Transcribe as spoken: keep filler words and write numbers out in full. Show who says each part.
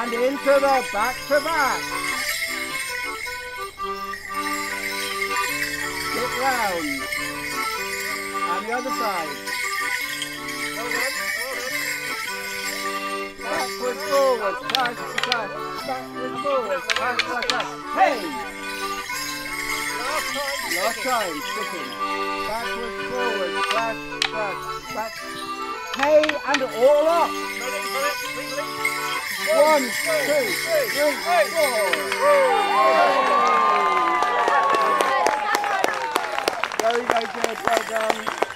Speaker 1: and into the back to back. Look round. And the other side. Backwards, forwards, clash, clash. Backwards, forwards, clash, clash, clash. Hey! Last time, sticking. Backwards, forwards, clash, clash, back. Hey, and all up. One, two, three, four. Very, very good. Well done.